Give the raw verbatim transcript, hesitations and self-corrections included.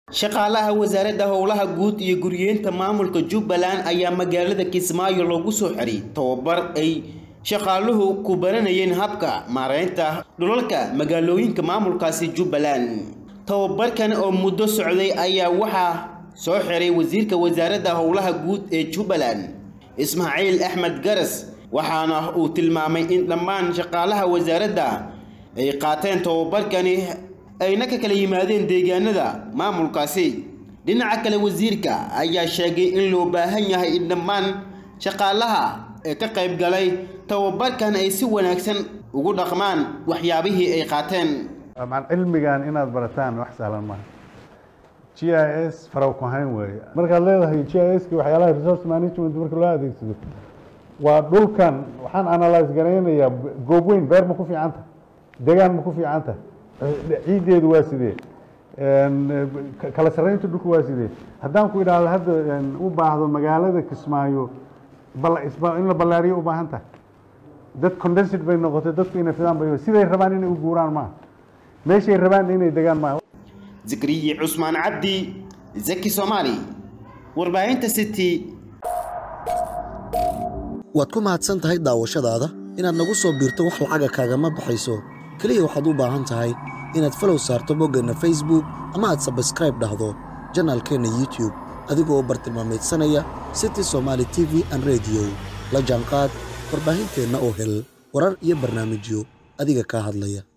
shaqaalaha wasaaradda howlaha guud iyo guriyeenta maamulka Jubbaland ayaa magaalada Kismaayo loogu soo xiray tababar ay shaqaaluhu ku baranayeen habka maareynta dhulalka magaalooyinka maamulkaasi Jubbaland. tababarkan oo muddo socday ayaa waxa soo xiray wasiirka wasaaradda howlaha guud ee Jubbaland Ismaaciil Axmed Garas, waxaana uu tilmaamay in dhammaan shaqaalaha wasaaradda ay qaateen tababarkani ayna ka kala yimaadeen deegaanada maamulkaasi. dhinaca kale wasiirka ayaa sheegay in loo baahan yahay in dhammaan shaqaalaha ee ka qayb galay tababarkan ay si wanaagsan ugu dhaqmaan waxyaabihii ay qaateen. طبعا علميgan inaad barataan wax sahlan ma G I S faraw ku hayn weey marka leedahay G I S ki waxyaalaha resource management marka loo adeegsado waa dhulkan waxaan analyze gareynayaa goob weyn beer ma ku fiican tahay deegaan ma ku fiican tahay ciideedu waa sidee een kala sareynta dhulku waa sidee haddaan ku idhaahdo hadda u baahdo magaalada Kismaayo bal isba in la balaariyo u baahan tahay dad condensed bay noqotay dadku inay fidaan bay siday rabaan inay u guuraan ma meeshay rabaan inay degaan ma Zikriye Usman Abdi Zaki Somali warbaahinta City. waad ku mahadsan tahay daawashadaada inaad nagu soo biirto wax lacag kaaga ma baxayso kaliya waxaad u baahan tahay inaad follow saarto boggana Facebook ama aad subscribe dhahdo channelkeena YouTube adigoo bartilmaameedsanaya City Somali T V and Radio la jaanqaad warbaahinteena oo hel warar iyo barnaamijyo adiga ka hadlaya.